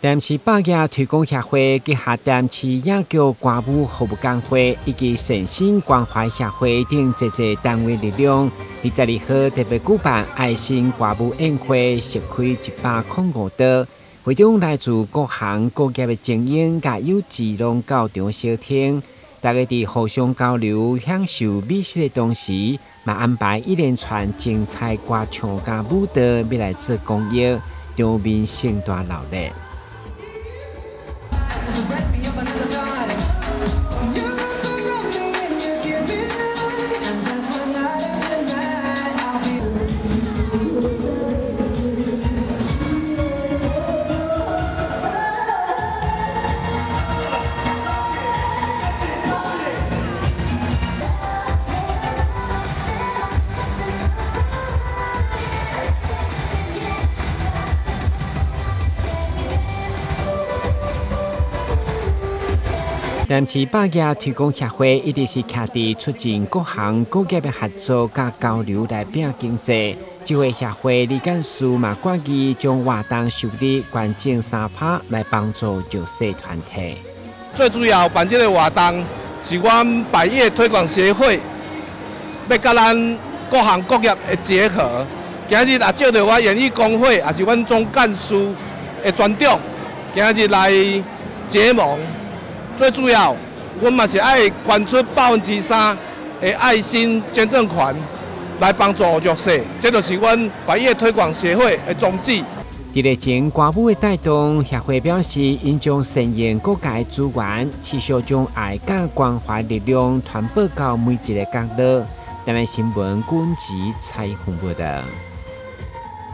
台南市百业推广协会结合台南市野球歌舞服务工会以及善心关怀协会等多个单位力量，22号特别举办爱心歌舞宴会，席开105桌，会中来自各行各业的精英甲有志拢到场收听。大家伫互相交流、享受美食的同时，嘛安排一连串精彩歌唱甲舞蹈要来做公益，场面盛大热烈。台南市百业推广协会一直是徛伫促进各行各业的合作甲交流来拼经济。这回协会理干事嘛决议将活动收入捐赠3%来帮助弱势团体。 最主要办这个活动是阮百业推广协会要甲咱各行各业的结合。今日也借着我演艺工会，也是阮总干事的专长，今日来结盟。最主要，阮嘛是爱捐出3%的爱心捐赠款来帮助弱势，这就是阮百业推广协会的宗旨。 伫日前歌舞的带动，协会表示，因将善用各界资源，持续将爱甲关怀力量传播到每一个角落。台南新闻军旗采访报道。